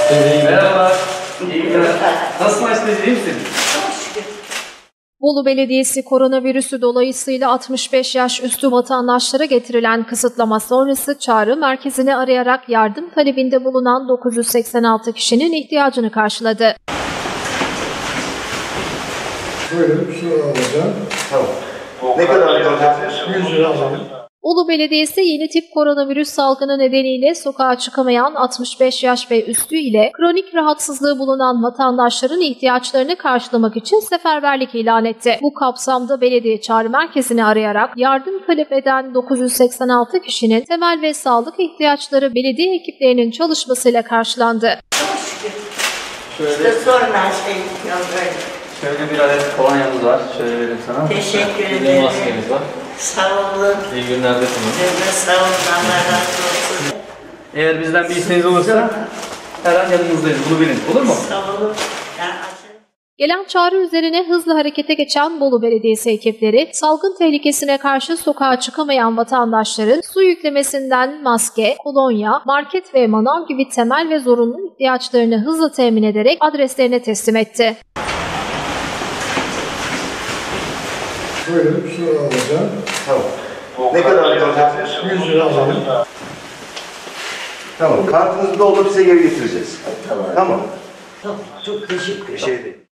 Merhabalar. İyi günler. Nasılsın Ayşe, iyi misin? Bolu Belediyesi koronavirüsü dolayısıyla 65 yaş üstü vatandaşlara getirilen kısıtlama sonrası çağrı merkezini arayarak yardım talebinde bulunan 986 kişinin ihtiyacını karşıladı. Buyurun, şu alacağım. Tamam. Ne kadar alacağız? 100 lira alalım. Bolu Belediyesi yeni tip koronavirüs salgını nedeniyle sokağa çıkamayan 65 yaş ve üstü ile kronik rahatsızlığı bulunan vatandaşların ihtiyaçlarını karşılamak için seferberlik ilan etti. Bu kapsamda belediye çağrı merkezini arayarak yardım talep eden 986 kişinin temel ve sağlık ihtiyaçları belediye ekiplerinin çalışmasıyla karşılandı. İşte sorma Şöyle bir adet kolonyamız var. Şöyle vereyim sana. Teşekkür Bir ederim. maskemiz var. Sağ olun. İyi günler de kullanın. Sağ olun. Allah razı olsun. Eğer bizden bir isteğiniz olursa her an yanınızdayız. Bunu bilin. Olur mu? Sağ olun. Ben açarım. Gelen çağrı üzerine hızlı harekete geçen Bolu Belediyesi ekipleri, salgın tehlikesine karşı sokağa çıkamayan vatandaşların su yüklemesinden maske, kolonya, market ve manav gibi temel ve zorunlu ihtiyaçlarını hızla temin ederek adreslerine teslim etti. Buyurun, şu alacağım. Tamam. Ne kadar alacağız? 100 lira alalım. Tamam. Kartınızı doldurup size geri getireceğiz. Tamam. Tamam. Tamam. Çok teşekkür ederim. Bir şey değil.